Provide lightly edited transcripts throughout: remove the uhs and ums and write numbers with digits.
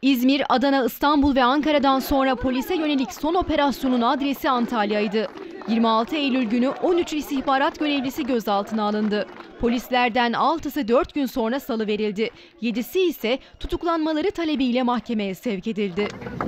İzmir, Adana, İstanbul ve Ankara'dan sonra polise yönelik son operasyonun adresi Antalya'ydı. 26 Eylül günü 13 istihbarat görevlisi gözaltına alındı. Polislerden 6'sı 4 gün sonra salıverildi. 7'si ise tutuklanmaları talebiyle mahkemeye sevk edildi.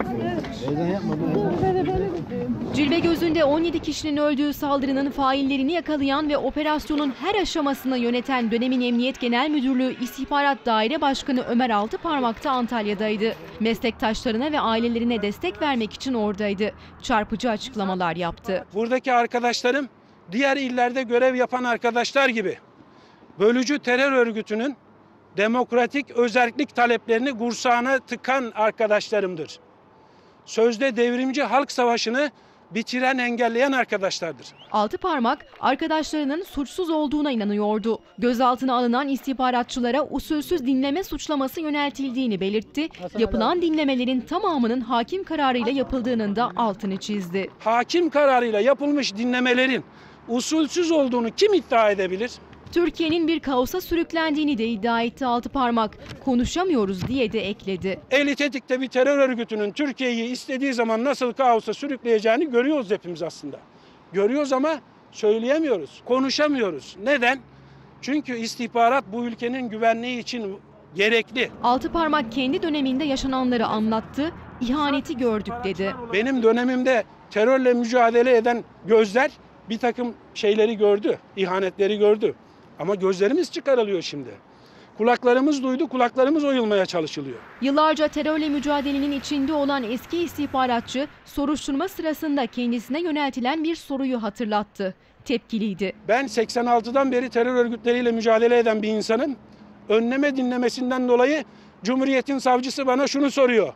Cilve gözünde 17 kişinin öldüğü saldırının faillerini yakalayan ve operasyonun her aşamasını yöneten dönemin Emniyet Genel Müdürlüğü İstihbarat Daire Başkanı Ömer Altıparmak da Antalya'daydı. Meslektaşlarına ve ailelerine destek vermek için oradaydı. Çarpıcı açıklamalar yaptı. Buradaki arkadaşlarım diğer illerde görev yapan arkadaşlar gibi bölücü terör örgütünün demokratik özerklik taleplerini kursağına tıkan arkadaşlarımdır. Sözde devrimci halk savaşını bitiren, engelleyen arkadaşlardır. Altıparmak arkadaşlarının suçsuz olduğuna inanıyordu. Gözaltına alınan istihbaratçılara usulsüz dinleme suçlaması yöneltildiğini belirtti. Yapılan dinlemelerin tamamının hakim kararıyla yapıldığının da altını çizdi. Hakim kararıyla yapılmış dinlemelerin usulsüz olduğunu kim iddia edebilir? Türkiye'nin bir kaosa sürüklendiğini de iddia etti Altıparmak. Konuşamıyoruz diye de ekledi. Eli tetikte bir terör örgütünün Türkiye'yi istediği zaman nasıl kaosa sürükleyeceğini görüyoruz hepimiz aslında. Görüyoruz ama söyleyemiyoruz, konuşamıyoruz. Neden? Çünkü istihbarat bu ülkenin güvenliği için gerekli. Altıparmak kendi döneminde yaşananları anlattı, ihaneti gördük dedi. Benim dönemimde terörle mücadele eden gözler bir takım şeyleri gördü, ihanetleri gördü. Ama gözlerimiz çıkarılıyor şimdi. Kulaklarımız duydu, kulaklarımız oyulmaya çalışılıyor. Yıllarca terörle mücadelenin içinde olan eski istihbaratçı soruşturma sırasında kendisine yöneltilen bir soruyu hatırlattı. Tepkiliydi. Ben 86'dan beri terör örgütleriyle mücadele eden bir insanım. Önleme dinlemesinden dolayı Cumhuriyet'in savcısı bana şunu soruyor.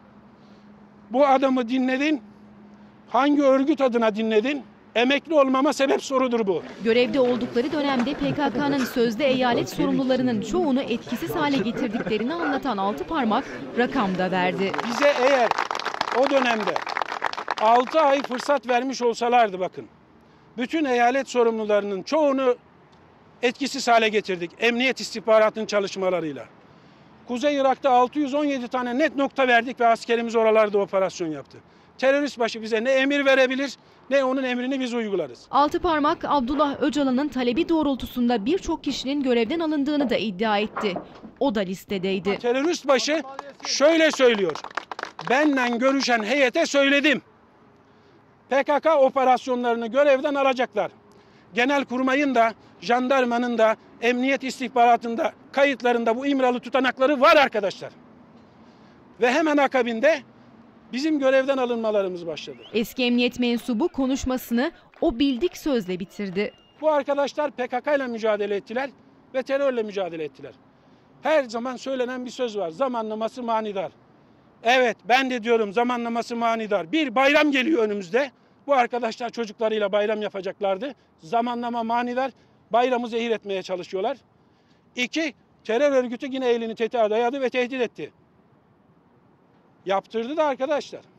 Bu adamı dinledin, hangi örgüt adına dinledin? Emekli olmama sebep sorudur bu. Görevde oldukları dönemde PKK'nın sözde eyalet sorumlularının çoğunu etkisiz hale getirdiklerini anlatan Altıparmak rakam da verdi. Bize eğer o dönemde 6 ay fırsat vermiş olsalardı bakın. Bütün eyalet sorumlularının çoğunu etkisiz hale getirdik. Emniyet istihbaratının çalışmalarıyla. Kuzey Irak'ta 617 tane net nokta verdik ve askerimiz oralarda operasyon yaptı. Terörist başı bize ne emir verebilir ne onun emrini biz uygularız. Altıparmak, Abdullah Öcalan'ın talebi doğrultusunda birçok kişinin görevden alındığını da iddia etti. O da listedeydi. Terörist başı şöyle söylüyor. Benle görüşen heyete söyledim. PKK operasyonlarını görevden alacaklar. Genelkurmay'ın da, jandarmanın da, emniyet istihbaratında kayıtlarında bu İmralı tutanakları var arkadaşlar. Ve hemen akabinde bizim görevden alınmalarımız başladı. Eski emniyet mensubu konuşmasını o bildik sözle bitirdi. Bu arkadaşlar PKK ile mücadele ettiler ve terörle mücadele ettiler. Her zaman söylenen bir söz var. Zamanlaması manidar. Evet, ben de diyorum zamanlaması manidar. Bir bayram geliyor önümüzde. Bu arkadaşlar çocuklarıyla bayram yapacaklardı. Zamanlama manidar. Bayramı zehir etmeye çalışıyorlar. 2, terör örgütü yine elini tetiğe dayadı ve tehdit etti. Yaptırdı da arkadaşlar.